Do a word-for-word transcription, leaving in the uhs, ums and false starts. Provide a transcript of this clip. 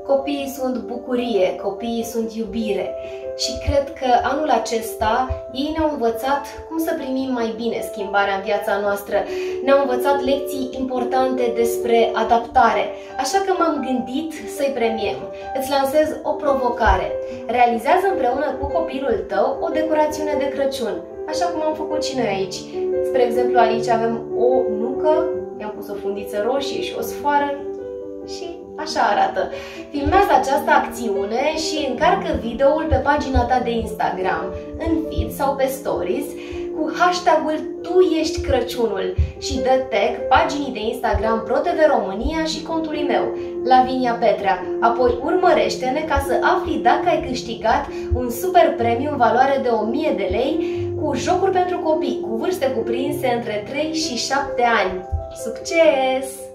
Copiii sunt bucurie, copiii sunt iubire și cred că anul acesta ei ne-au învățat cum să primim mai bine schimbarea în viața noastră. Ne-au învățat lecții importante despre adaptare, așa că m-am gândit să-i premiem. Îți lansez o provocare. Realizează împreună cu copilul tău o decorațiune de Crăciun, așa cum am făcut și noi aici. Spre exemplu, aici avem o nucă, i-am pus o fundiță roșie și o sfoară și așa arată. Filmează această acțiune și încarcă videoul pe pagina ta de Instagram, în feed sau pe stories, cu hashtagul Tu ești Crăciunul și dă tag paginii de Instagram ProTV România și contului meu, Lavinia Petrea. Apoi urmărește-ne ca să afli dacă ai câștigat un super premiu în valoare de o mie de lei cu jocuri pentru copii cu vârste cuprinse între trei și șapte ani. Succes!